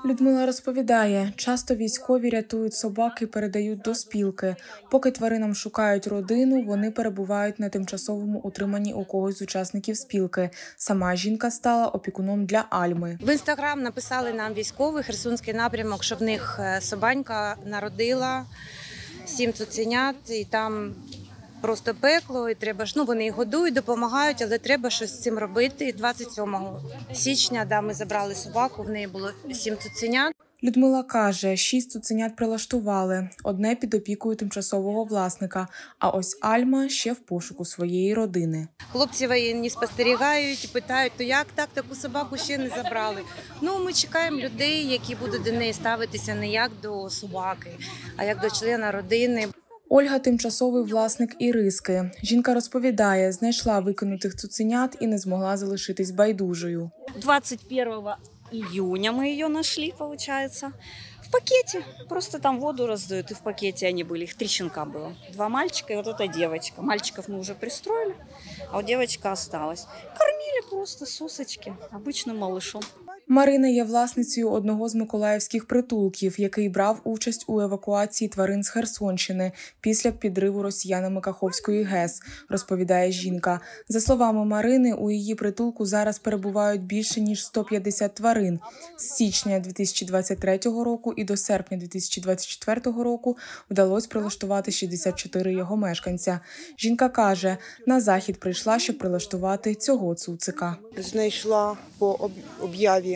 Людмила розповідає, часто військові рятують собак і передають до спілки. Поки тваринам шукають родину, вони перебувають на тимчасовому утриманні у когось з учасників спілки. Сама жінка стала опікуном для Альми. В Інстаграм написали нам військовий, Херсонський напрямок, що в них собанька народила 7 цуценят, і там просто пекло, і треба ж, вони їх годують, допомагають, але треба щось з цим робити. 27 січня ми забрали собаку, в неї було 7 цуценят. Людмила каже, 6 цуценят прилаштували, одне під опікою тимчасового власника, а ось Альма ще в пошуку своєї родини. Хлопці воєнні спостерігають і питають, то як так, таку собаку ще не забрали? Ми чекаємо людей, які будуть до неї ставитися не як до собаки, а як до члена родини. Ольга – тимчасовий власник Іриски. Жінка розповідає, знайшла викинутих цуценят і не змогла залишитись байдужою. 21 июня мы ее нашли, получается, в пакете. Просто там воду раздают, и в пакете они были. Их 3 щенка было. 2 мальчика и вот эта девочка. Мальчиков мы уже пристроили, а вот девочка осталась. Кормили просто сосочки, обычным малышом. Марина є власницею одного з миколаївських притулків, який брав участь у евакуації тварин з Херсонщини після підриву росіянами Каховської ГЕС, розповідає жінка. За словами Марини, у її притулку зараз перебувають більше ніж 150 тварин. З січня 2023 року і до серпня 2024 року вдалося прилаштувати 64 його мешканця. Жінка каже, на захід прийшла, щоб прилаштувати цього цуцика. Знайшла по об'яві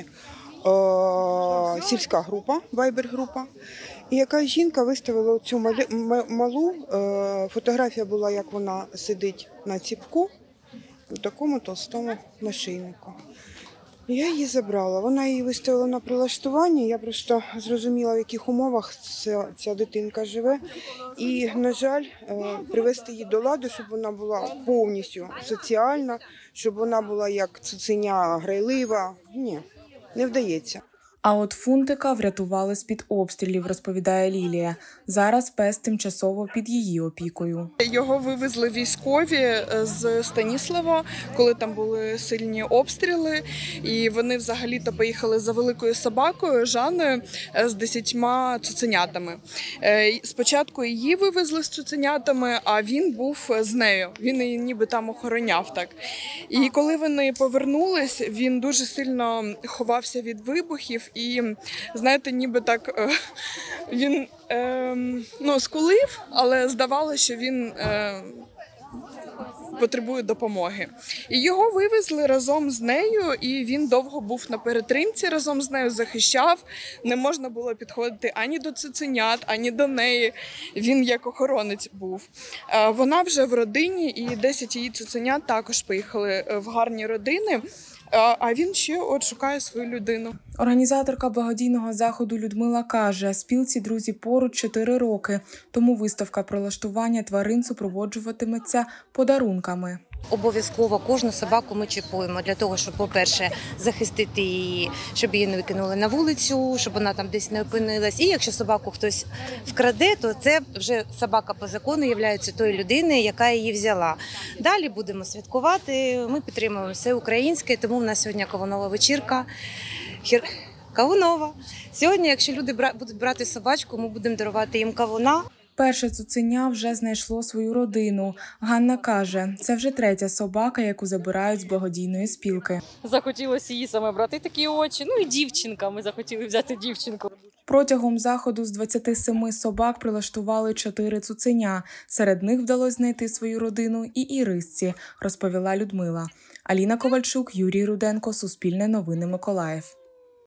сільська група, вайбер-група. І якась жінка виставила цю малу, фотографія була, як вона сидить на ціпку, у такому толстому нашийнику. Я її забрала, вона її виставила на прилаштування, я просто зрозуміла, в яких умовах ця дитинка живе. І, на жаль, привести її до ладу, щоб вона була повністю соціальна, щоб вона була як цуценя грайлива. Ні, не вдається. А от Фунтика врятували з-під обстрілів, розповідає Лілія. Зараз пес тимчасово під її опікою. Його вивезли військові з Станіслава, коли там були сильні обстріли. І вони взагалі-то поїхали за великою собакою Жанною з 10 цуценятами. Спочатку її вивезли з цуценятами, а він був з нею. Він її ніби там охороняв так. І коли вони повернулись, він дуже сильно ховався від вибухів. І, знаєте, ніби так він скулив, але здавалося, що він потребує допомоги. І його вивезли разом з нею, і він довго був на перетримці разом з нею, захищав. Не можна було підходити ані до цуценят, ані до неї. Він як охоронець був. Вона вже в родині, і 10 її цуценят також поїхали в гарні родини. А він ще шукає свою людину. Організаторка благодійного заходу Людмила каже, спілці «Друзі поруч» 4 роки, тому виставка прилаштування тварин супроводжуватиметься подарунками. Обов'язково кожну собаку ми чіпуємо для того, щоб, по-перше, захистити її, щоб її не викинули на вулицю, щоб вона там десь не опинилась. І якщо собаку хтось вкраде, то це вже собака по закону є тою людиною, яка її взяла. Далі будемо святкувати, ми підтримуємо все українське, тому в нас сьогодні кавунова вечірка. Кавунова. Сьогодні, якщо люди будуть брати собачку, ми будемо дарувати їм кавуна. Перше цуценя вже знайшло свою родину. Ганна каже, це вже 3-я собака, яку забирають з благодійної спілки. Захотілося її саме брати такі очі, і дівчинка, ми захотіли взяти дівчинку. Протягом заходу з 27 собак прилаштували 4 цуценя. Серед них вдалося знайти свою родину і Ірисці, розповіла Людмила. Аліна Ковальчук, Юрій Руденко, Суспільне новини, Миколаїв.